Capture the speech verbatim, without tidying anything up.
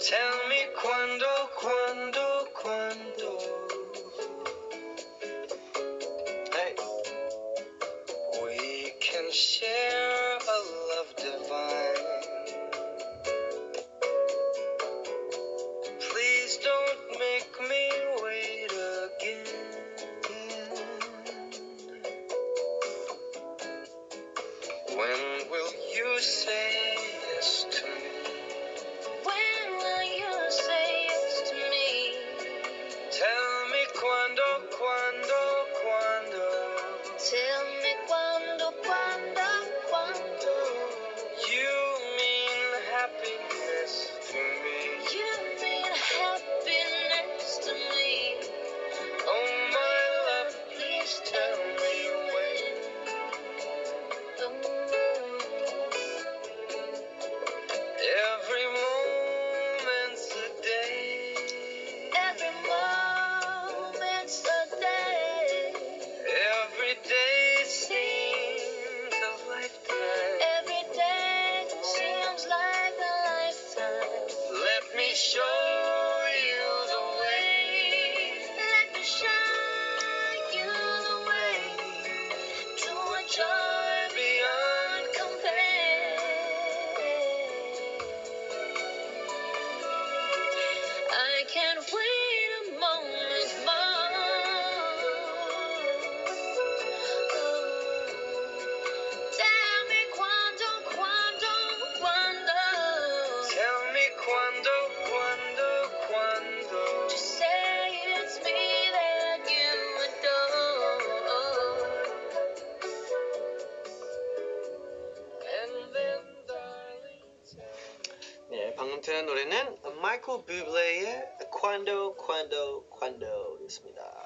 Tell me quando, quando, quando. Hey. We can share a love divine. Please don't make me wait again. When will you say yes to me? When will you say yes to me? Tell me quando, quando, quando. Tell me quando, quando, quando. You mean happiness to me. You mean happiness to me. Oh my love, please tell me when. Every moment's a day. Every moment's a day. Every day seems a lifetime. Every day seems like a lifetime. Let me show you the way. Let me show you the way to a joy beyond compare. I can't wait a moment more. Tell me quando, quando, quando. Tell me quando, quando, quando. To say it's me that you adore. And then, darling, tell me. 네, 방금 들은 노래는 마이클 부블레의 Quando, Quando, Quando였습니다.